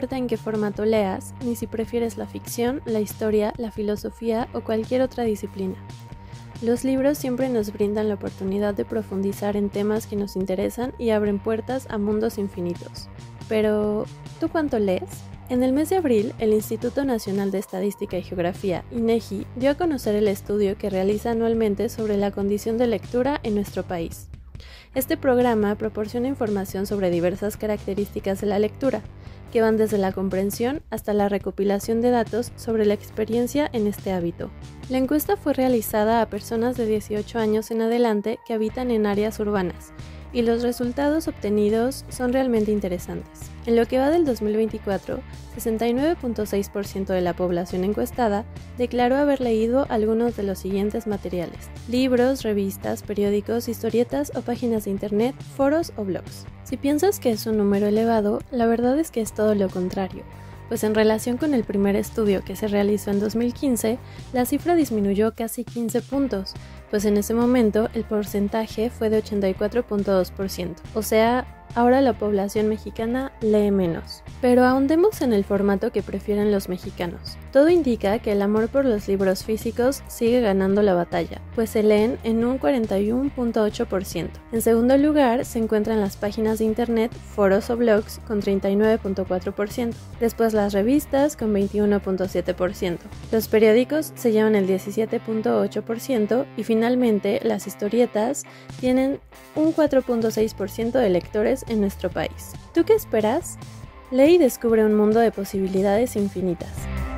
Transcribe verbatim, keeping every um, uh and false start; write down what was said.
importa en qué formato leas, ni si prefieres la ficción, la historia, la filosofía o cualquier otra disciplina. Los libros siempre nos brindan la oportunidad de profundizar en temas que nos interesan y abren puertas a mundos infinitos. Pero, ¿tú cuánto lees? En el mes de abril, el Instituto Nacional de Estadística y Geografía, INEGI, dio a conocer el estudio que realiza anualmente sobre la condición de lectura en nuestro país. Este programa proporciona información sobre diversas características de la lectura, que van desde la comprensión hasta la recopilación de datos sobre la experiencia en este hábito. La encuesta fue realizada a personas de dieciocho años en adelante que habitan en áreas urbanas, y los resultados obtenidos son realmente interesantes. En lo que va del dos mil veinticuatro, sesenta y nueve punto seis por ciento de la población encuestada declaró haber leído algunos de los siguientes materiales: libros, revistas, periódicos, historietas o páginas de internet, foros o blogs. Si piensas que es un número elevado, la verdad es que es todo lo contrario, pues en relación con el primer estudio que se realizó en dos mil quince, la cifra disminuyó casi quince puntos, pues en ese momento el porcentaje fue de ochenta y cuatro punto dos por ciento, o sea, ahora la población mexicana lee menos. Pero ahondemos en el formato que prefieren los mexicanos. Todo indica que el amor por los libros físicos sigue ganando la batalla, pues se leen en un cuarenta y uno punto ocho por ciento. En segundo lugar se encuentran las páginas de internet, foros o blogs con treinta y nueve punto cuatro por ciento. Después las revistas con veintiuno punto siete por ciento. Los periódicos se llevan el diecisiete punto ocho por ciento y finalmente las historietas tienen un cuatro punto seis por ciento de lectores en nuestro país. ¿Tú qué esperas? Lee y descubre un mundo de posibilidades infinitas.